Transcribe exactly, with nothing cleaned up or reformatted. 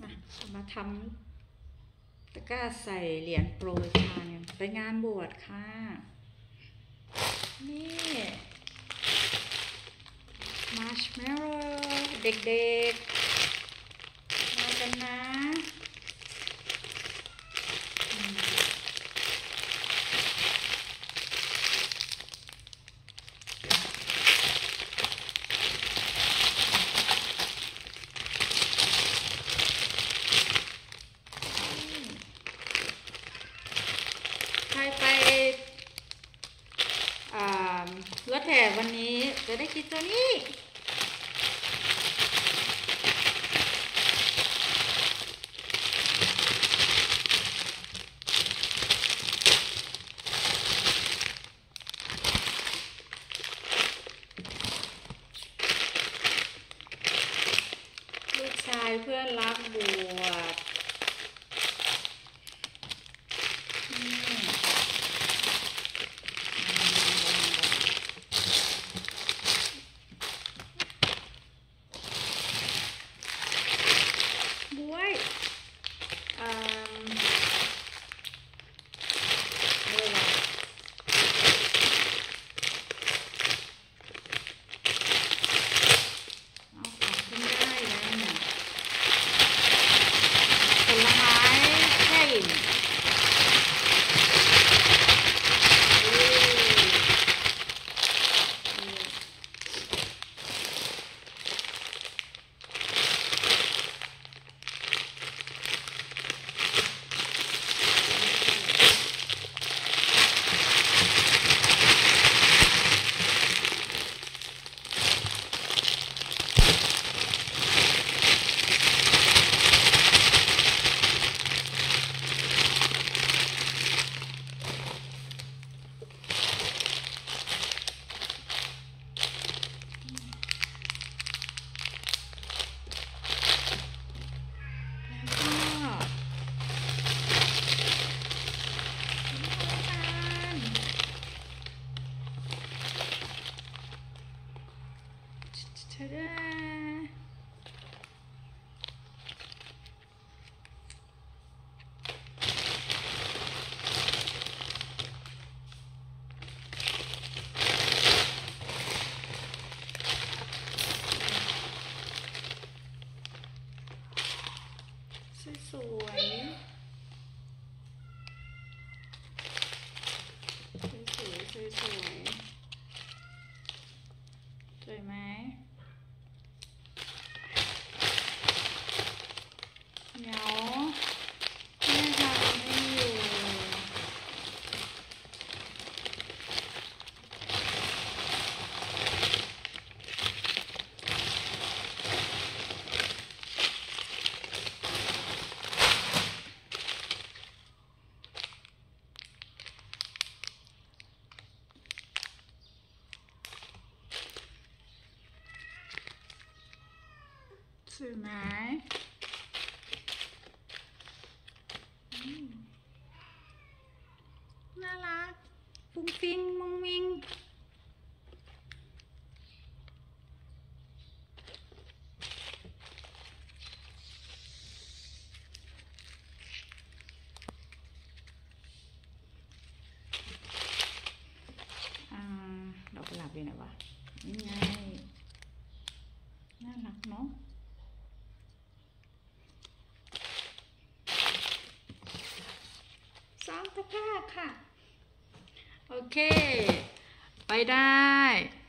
มามาทำตะกร้าใส่เหรียญโปรยทานกันไปงานบวชค่ะนี่มาร์ชเมลโล่เด็กๆมากันนะใครไปรถแห่วันนี้จะได้กินตัวนี้ลูกชายเพื่อนรักบวชสวยสวยสวยสวยสวยไหมเดี๋ยวแม่ทำไม่อยู่สวยไหมน่ารักฟุ้งฟิ้งมุ้งมิ้งดอกกุหลาบอยู่ไหนวะนี่ไงน่ารักเนาะสามตะกร้าค่ะโอเคไปได้